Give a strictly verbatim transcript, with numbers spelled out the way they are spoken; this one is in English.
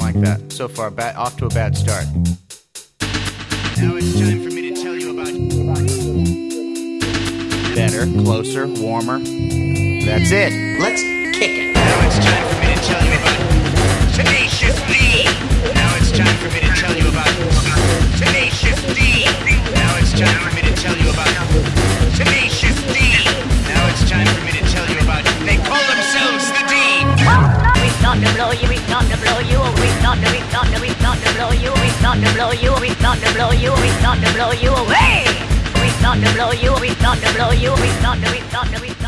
like that. So far, bad, off to a bad start. Now it's time for me to tell you about better, closer, warmer. That's it. Let's kick it. Now it's time for me to tell you about Tenacious D. Now it's time for me to tell you about Tenacious D. Now it's time for me to tell you about Tenacious D. Now it's time for me to tell you about. They call themselves the D. We start to blow you, we start to blow you, we start to, we start to, we start to blow you, we start to blow you, we start to blow you, we start to blow you away. We start to blow you, we start to blow you, we start to, we start to, we